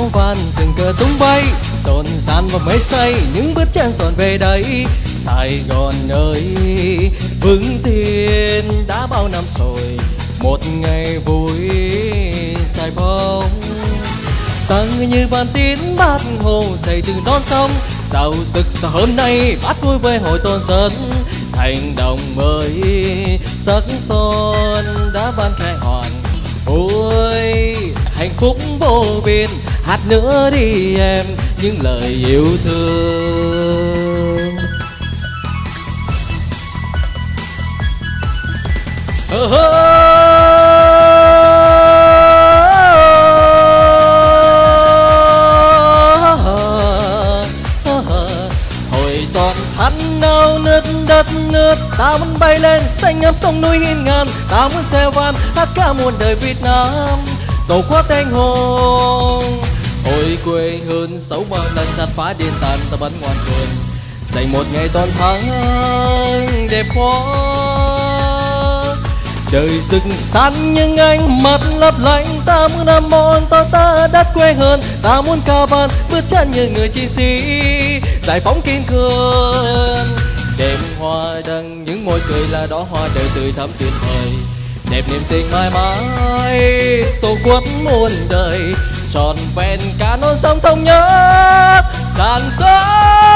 áo van rừng cờ tung bay, rộn ràng và mây say những bước chân dọn về đây. Sài Gòn ơi vững tin đã bao năm rồi, một ngày vui dài bóng. Tăng như bàn tín bát hồ dậy từ non sông, giàu rực rỡ hôm nay bát vui với hội tôn dân. Thành đồng mới sắc son đã ban khai hoàn, ôi hạnh phúc vô biên. Hát nữa đi em những lời yêu thương. Hồi toàn thân nao nứt đất nước, ta muốn bay lên xanh ngắm sông núi hiên ngang. Ta muốn xeo van hát ca muôn đời Việt Nam, tổ quốc anh hùng. Ôi quê hương xấu bao lần giặt phá điên tàn, ta bắn ngoan cường dành một ngày toàn thắng đẹp quá. Trời rừng xanh nhưng ánh mắt lấp lánh, ta muốn nằm mòn ta đất quê hương. Ta muốn ca van bước chân như người chiến sĩ giải phóng kiên cường. Đêm hoa đăng những môi cười là đóa hoa đời tươi thắm tuyệt vời, đẹp niềm tình mãi mãi tổ quốc muôn đời. Tròn vẹn cả non sông thống nhất rạng rỡ.